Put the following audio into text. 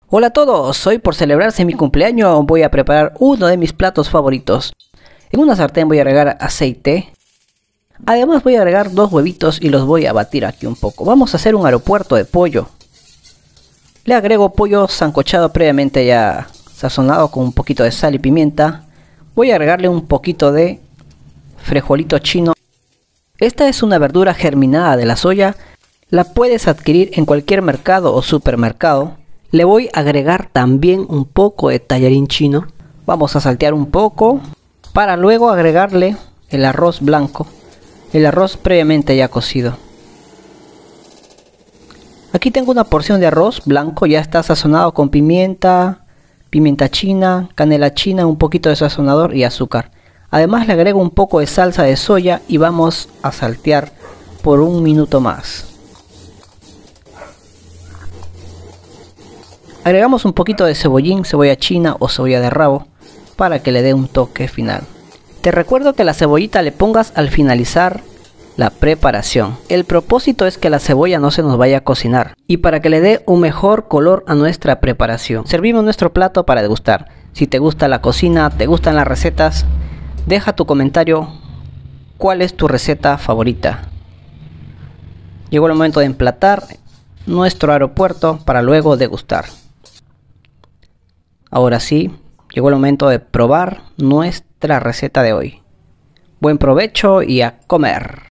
Hola a todos, hoy por celebrarse mi cumpleaños voy a preparar uno de mis platos favoritos. En una sartén voy a agregar aceite. Además voy a agregar 2 huevitos y los voy a batir aquí un poco. Vamos a hacer un aeropuerto de pollo. Le agrego pollo sancochado previamente ya sazonado con un poquito de sal y pimienta. Voy a agregarle un poquito de frijolito chino. Esta es una verdura germinada de la soya. La puedes adquirir en cualquier mercado o supermercado. Le voy a agregar también un poco de tallarín chino. Vamos a saltear un poco para luego agregarle el arroz blanco, el arroz previamente ya cocido. Aquí tengo una porción de arroz blanco, ya está sazonado con pimienta, pimienta china, canela china, un poquito de sazonador y azúcar. Además le agrego un poco de salsa de soya y vamos a saltear por un minuto más. Agregamos un poquito de cebollín, cebolla china o cebolla de rabo para que le dé un toque final. Te recuerdo que la cebollita le pongas al finalizar la preparación. El propósito es que la cebolla no se nos vaya a cocinar y para que le dé un mejor color a nuestra preparación. Servimos nuestro plato para degustar. Si te gusta la cocina, te gustan las recetas, deja tu comentario cuál es tu receta favorita. Llegó el momento de emplatar nuestro aeropuerto para luego degustar. Ahora sí, llegó el momento de probar nuestra receta de hoy. Buen provecho y a comer.